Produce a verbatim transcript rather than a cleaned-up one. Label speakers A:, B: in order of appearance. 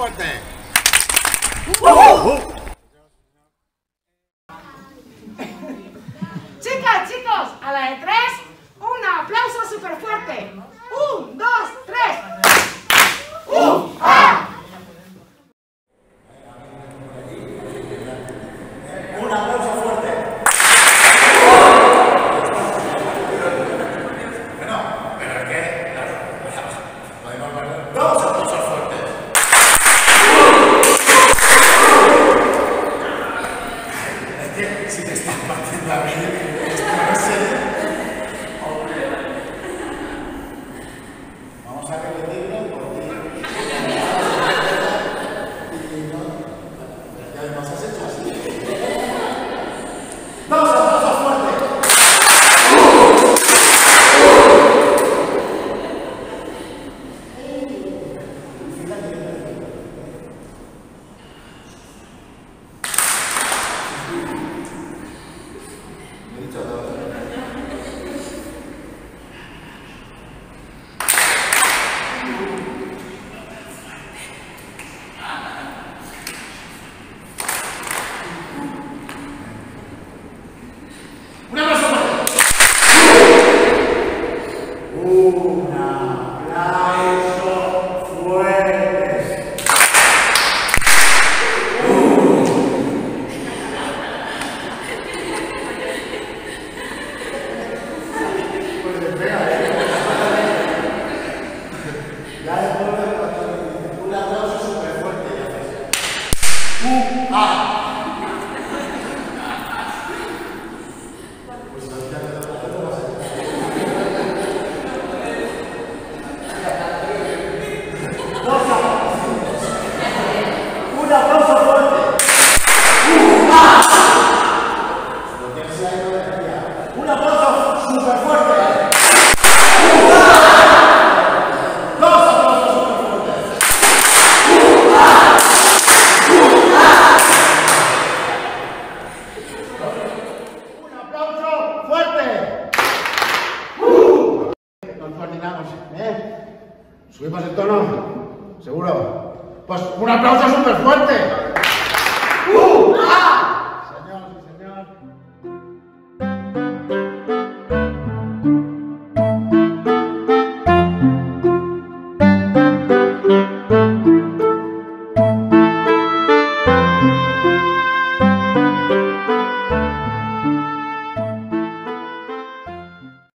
A: fuerte.
B: Uh, uh.
C: Chicas, chicos, a la de tres, un aplauso súper fuerte. Un, dos, tres. ¡Uh! ¡Ah!
B: Un aplauso fuerte. Bueno, pero es que, claro, podemos ver dos aplausos fuertes. Es que si te estás partiendo a mí, esto no sé. Vamos a repetirlo porque... Y no... Y además has hecho así. ¡Dos aplausos fuertes! He dicho dos. ¡Un aplauso fuerte! ¡Un aplauso fuerte! Pues espera, ¿eh? Ya después de un aplauso súper fuerte y haces ¡Uh! ¡Ah! Pues ya te lo vas a hacer. Dos aplausos. Un aplauso fuerte. ¡Uh! ¡Ah! Lo tienes ahí con energía. Un aplauso súper fuerte. ¡Uh! ¡Ah! Dos aplausos súper fuertes. ¡Uh! ¡Ah! ¡Uh! ¡Ah! Un aplauso fuerte. ¡Uh! Nos coordinamos, ¿eh? Subimos el tono, seguro. Pues un aplauso súper fuerte.